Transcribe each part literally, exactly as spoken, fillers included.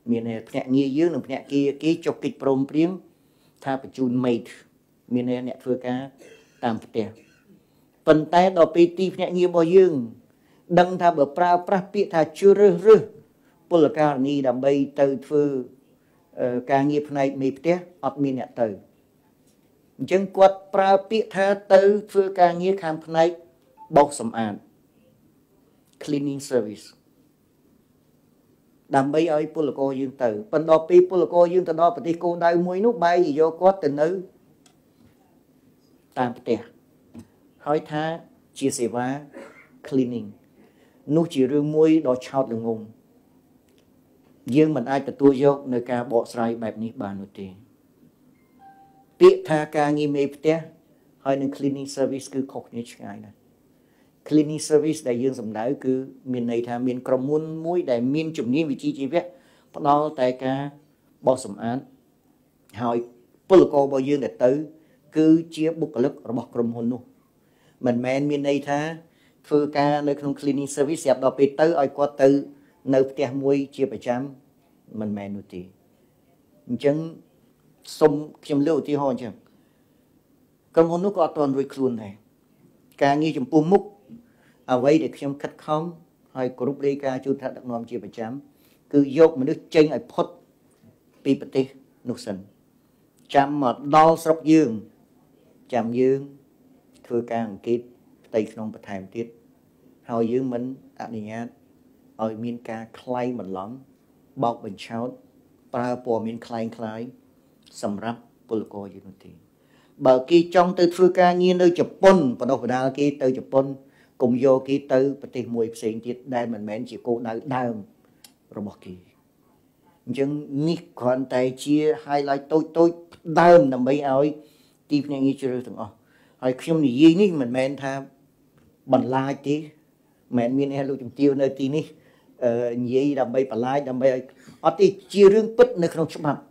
មានភ្នាក់ងារយើងនិងភ្នាក់ងារគេចុះកិច្ចព្រមព្រៀងថាបញ្ជូន maid មានអ្នកធ្វើការតាមផ្ទះប៉ុន្តែដល់ពេលទីភ្នាក់ងាររបស់យើងដឹងថាបើប្រើប្រាស់ពាក្យថាជ្រើសរើសពលករនីដើម្បីទៅធ្វើការងារផ្នែកមេផ្ទះអត់មានអ្នកទៅអញ្ចឹងគាត់ប្រើពាក្យថាទៅធ្វើការងារខាងផ្នែកបោសសម្អាត cleaning service ដើម្បីឲ្យពលករយើងទៅប៉ុន្តែពេលពលករយើងទៅដល់ប្រទេសគោលដៅមួយនោះបែរជាយកគាត់ទៅនៅតាមផ្ទះហើយថាជាសេវា cleaning នោះជារឿងមួយដ៏ឆោតល្ងង់យើងមិនអាចទទួលយកនៅការបកស្រាយបែបនេះបាននោះទេពាក្យថាការងារមេផ្ទះហើយនឹង cleaning service គឺខុសគ្នាឆ្ងាយណាស់ cleaning service ដែលយើងសម្ដៅគឺមានន័យថាមានក្រុមហ៊ុនមួយដែលមានជំនាញវិជ្ជាជីវៈផ្ដល់តែការបោសសម្អាតហើយពលកររបស់យើងដែលទៅគឺជាបុគ្គលិករបស់ក្រុមហ៊ុននោះមិនមែនមានន័យថាធ្វើការនៅក្នុង cleaning service ស្រាប់ដល់ពេលទៅឲ្យគាត់ទៅនៅផ្ទះមួយជាប្រចាំមិនមែននោះទេអញ្ចឹងសូមខ្ញុំលើកឧទាហរណ៍អញ្ចឹងក្រុមហ៊ុននោះក៏អត់ទាន់រួចខ្លួនដែរការងារចំពោះមុខអ្វីដែលខ្ញុំខិតខំហើយគ្រប់រាយការណ៍ជូនថ្នាក់ដឹកនាំជាប្រចាំគឺយកមនុស្សចេញឲ្យផុតពីប្រទេសនោះសិនចាំមកដល់ស្រុកយើងចាំយើងធ្វើការអង្កេតផ្ទៃក្នុងបន្ថែមទៀតហើយយើងមិនអនុញ្ញាតឲ្យមានការក្លែងបន្លំបោកបញ្ឆោតប្រើព័ត៌មានคล้ายคล้ายសម្រាប់ពលករយើងនោះទេបើគេចង់ទៅធ្វើការងារនៅជប៉ុនបណ្ដោះបណ្ដាលគេទៅជប៉ុនកុំយកគេទៅប្រទេសមួយផ្សេងទៀតដែលមិនមែនជាគោលដៅដើមរបស់គេអញ្ចឹងនេះគ្រាន់តែជា highlight តូចតូចដើមដើម្បីឲ្យទីភ្នាក់ងារជ្រើសទាំងអស់ហើយខ្ញុំនិយាយនេះមិនមែនថាបន្លាចទេមិនមែនមានលោកជំទាវនៅទីនេះនិយាយដើម្បីបន្លាចដើម្បីឲ្យអត់ទេជារឿងពិតនៅក្នុងច្បាប់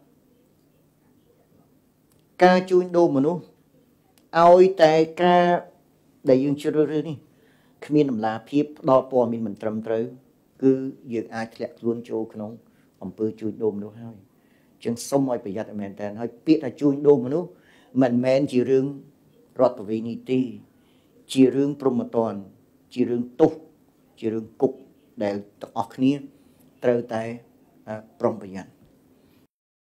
ការជួញដូរមនុស្សឲ្យតែការដែលយើងជ្រើសរើសនេះគ្មានតម្លាភាពផ្ដល់ព័ត៌មានមិនត្រឹមត្រូវគឺយើងអាចធ្លាក់ខ្លួនចូលក្នុងអំពើជួញដូរមនុស្សហើយអញ្ចឹងសូមឲ្យប្រយ័ត្នមែនតើហើយពាក្យថាជួញដូរមនុស្សមិនមែនជារឿងរដ្ឋប្រវេណីទេជារឿងព្រហ្មទណ្ឌជារឿងទោសជារឿងគុកដែលទាំងអស់គ្នាត្រូវតែប្រុងប្រយ័ត្ន